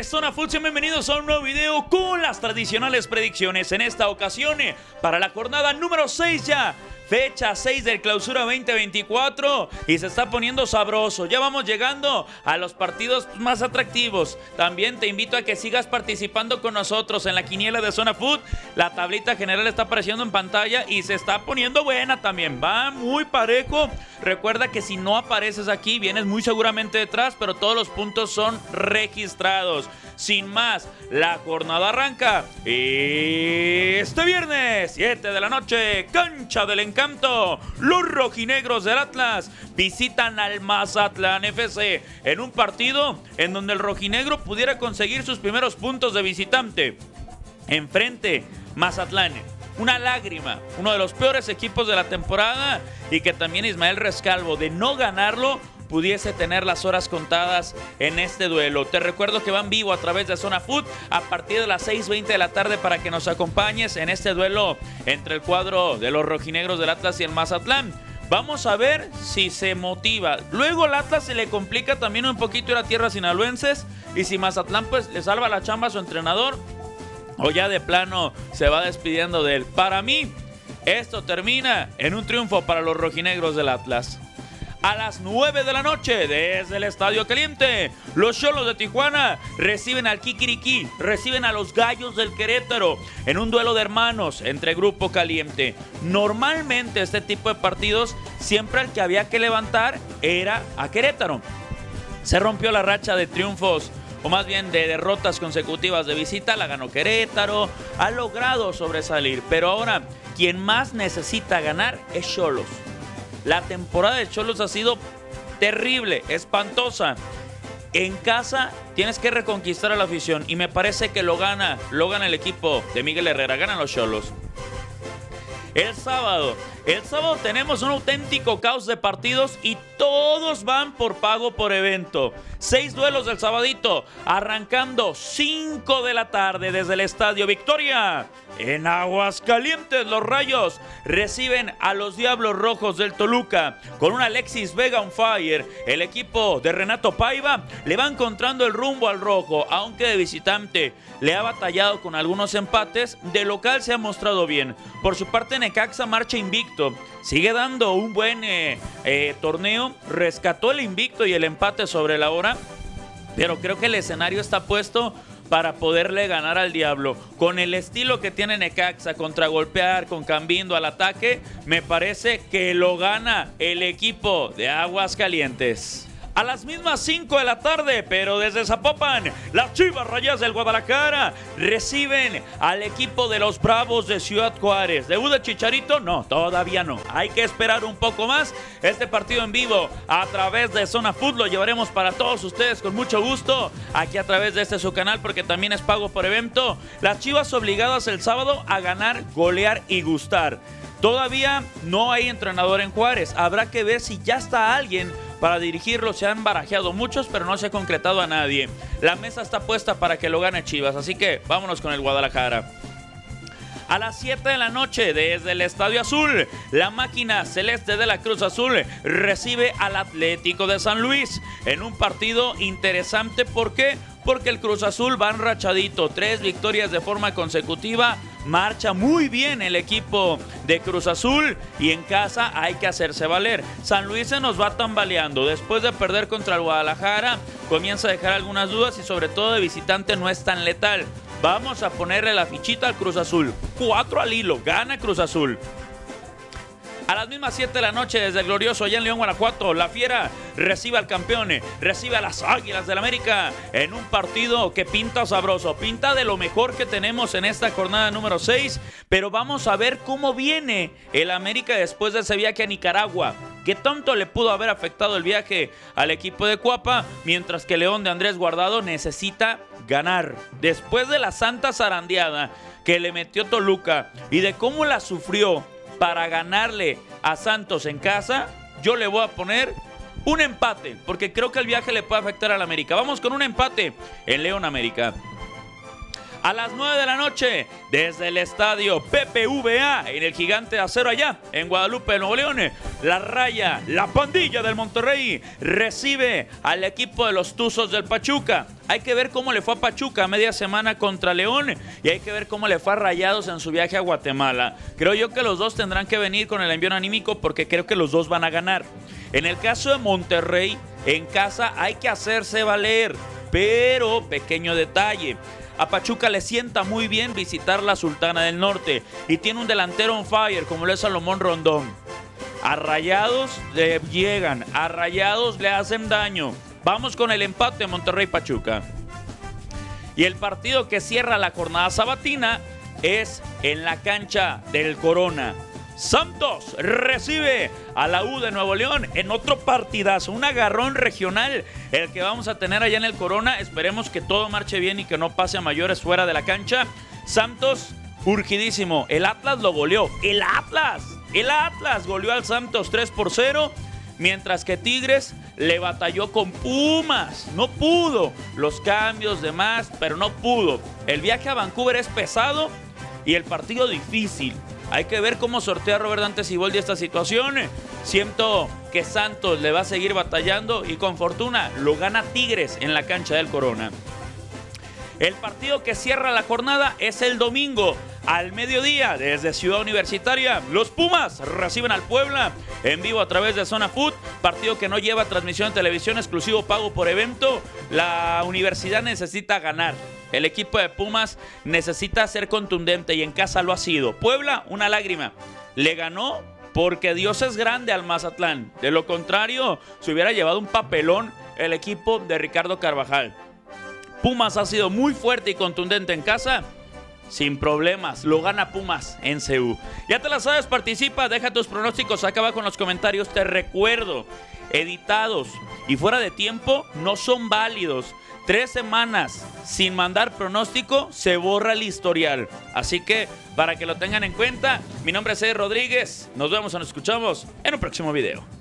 Zona Food, sean bienvenidos a un nuevo video con las tradicionales predicciones. En esta ocasión, para la jornada número 6 ya. Fecha 6 del Clausura 2024 y se está poniendo sabroso. Ya vamos llegando a los partidos más atractivos. También te invito a que sigas participando con nosotros en la quiniela de Zona Food. La tablita general está apareciendo en pantalla y se está poniendo buena también. Va muy parejo. Recuerda que si no apareces aquí, vienes muy seguramente detrás, pero todos los puntos son registrados. Sin más, la jornada arranca este viernes, 7 de la noche, cancha del encanto. Los rojinegros del Atlas visitan al Mazatlán FC en un partido en donde el rojinegro pudiera conseguir sus primeros puntos de visitante. Enfrente, Mazatlán. Una lágrima, uno de los peores equipos de la temporada y que también Ismael Rescalvo, de no ganarlo, pudiese tener las horas contadas en este duelo. Te recuerdo que van vivo a través de Zona Food a partir de las 6:20 de la tarde para que nos acompañes en este duelo entre el cuadro de los rojinegros del Atlas y el Mazatlán. Vamos a ver si se motiva. Luego el Atlas se le complica también un poquito ir a tierras sinaloenses y si Mazatlán pues le salva la chamba a su entrenador o ya de plano se va despidiendo de él. Para mí, esto termina en un triunfo para los rojinegros del Atlas. A las 9 de la noche, desde el Estadio Caliente, los Xolos de Tijuana reciben al Kikiriki, reciben a los Gallos del Querétaro en un duelo de hermanos entre Grupo Caliente. Normalmente este tipo de partidos, siempre el que había que levantar era a Querétaro. Se rompió la racha de triunfos, o más bien de derrotas consecutivas de visita, la ganó Querétaro, ha logrado sobresalir, pero ahora quien más necesita ganar es Xolos. La temporada de Xolos ha sido terrible, espantosa. En casa tienes que reconquistar a la afición y me parece que lo gana el equipo de Miguel Herrera, ganan los Xolos. El sábado tenemos un auténtico caos de partidos y todos van por pago por evento. 6 duelos del sabadito, arrancando 5 de la tarde desde el Estadio Victoria. En Aguascalientes, los Rayos reciben a los Diablos Rojos del Toluca. Con un Alexis Vega on fire, el equipo de Renato Paiva le va encontrando el rumbo al rojo, aunque de visitante le ha batallado con algunos empates, de local se ha mostrado bien. Por su parte, Necaxa marcha invicto, sigue dando un buen torneo, rescató el invicto y el empate sobre la hora, pero creo que el escenario está puesto para poderle ganar al Diablo. Con el estilo que tiene Necaxa, contragolpear, con Cambindo al ataque, me parece que lo gana el equipo de Aguascalientes. A las mismas 5 de la tarde, pero desde Zapopan, las Chivas Rayadas del Guadalajara reciben al equipo de los Bravos de Ciudad Juárez. ¿Debut de Chicharito? No, todavía no. Hay que esperar un poco más. Este partido en vivo a través de Zona Food lo llevaremos para todos ustedes con mucho gusto aquí a través de su canal, porque también es pago por evento. Las Chivas obligadas el sábado a ganar, golear y gustar. Todavía no hay entrenador en Juárez. Habrá que ver si ya está alguien para dirigirlo. Se han barajeado muchos, pero no se ha concretado a nadie. La mesa está puesta para que lo gane Chivas, así que vámonos con el Guadalajara. A las 7 de la noche, desde el Estadio Azul, la máquina celeste de la Cruz Azul recibe al Atlético de San Luis en un partido interesante. ¿Por qué? Porque el Cruz Azul va enrachadito, 3 victorias de forma consecutiva. Marcha muy bien el equipo de Cruz Azul y en casa hay que hacerse valer. San Luis se nos va tambaleando. Después de perder contra el Guadalajara, comienza a dejar algunas dudas y sobre todo de visitante no es tan letal. Vamos a ponerle la fichita al Cruz Azul. 4 al hilo, gana Cruz Azul. A las mismas 7 de la noche, desde el glorioso allá en León, Guanajuato, la Fiera recibe al campeón, recibe a las Águilas del América en un partido que pinta sabroso, pinta de lo mejor que tenemos en esta jornada número 6, pero vamos a ver cómo viene el América después de ese viaje a Nicaragua. ¿Qué tanto le pudo haber afectado el viaje al equipo de Cuapa? Mientras que León de Andrés Guardado necesita ganar. Después de la santa zarandeada que le metió Toluca y de cómo la sufrió para ganarle a Santos en casa, yo le voy a poner un empate, porque creo que el viaje le puede afectar al América. Vamos con un empate en León América. A las 9 de la noche, desde el estadio PPVA, en el Gigante de Acero allá, en Guadalupe, Nuevo León, la Raya, la pandilla del Monterrey, recibe al equipo de los Tuzos del Pachuca. Hay que ver cómo le fue a Pachuca a media semana contra León y hay que ver cómo le fue a Rayados en su viaje a Guatemala. Creo yo que los dos tendrán que venir con el envión anímico porque creo que los dos van a ganar. En el caso de Monterrey, en casa hay que hacerse valer, pero pequeño detalle. A Pachuca le sienta muy bien visitar la Sultana del Norte y tiene un delantero on fire como lo es Salomón Rondón. A Rayados le llegan, a Rayados le hacen daño. Vamos con el empate Monterrey-Pachuca. Y el partido que cierra la jornada sabatina es en la cancha del Corona. Santos recibe a la U de Nuevo León en otro partidazo, un agarrón regional el que vamos a tener allá en el Corona. Esperemos que todo marche bien y que no pase a mayores fuera de la cancha. Santos urgidísimo, el Atlas lo goleó, el Atlas goleó al Santos 3-0, mientras que Tigres le batalló con Pumas, no pudo, los cambios demás, pero no pudo. El viaje a Vancouver es pesado y el partido difícil. Hay que ver cómo sortea Robert Dante Siboldi esta situación. Siento que Santos le va a seguir batallando y con fortuna lo gana Tigres en la cancha del Corona. El partido que cierra la jornada es el domingo al mediodía desde Ciudad Universitaria. Los Pumas reciben al Puebla en vivo a través de Zona Food. Partido que no lleva transmisión en televisión, exclusivo pago por evento. La universidad necesita ganar. El equipo de Pumas necesita ser contundente y en casa lo ha sido. Puebla, una lágrima. Le ganó porque Dios es grande al Mazatlán. De lo contrario, se hubiera llevado un papelón el equipo de Ricardo Carvajal. Pumas ha sido muy fuerte y contundente en casa. Sin problemas, lo gana Pumas en CU. Ya te la sabes, participa, deja tus pronósticos acá abajo en los comentarios. Te recuerdo, editados y fuera de tiempo no son válidos. 3 semanas sin mandar pronóstico, se borra el historial. Así que, para que lo tengan en cuenta, mi nombre es Eder Rodríguez. Nos vemos o nos escuchamos en un próximo video.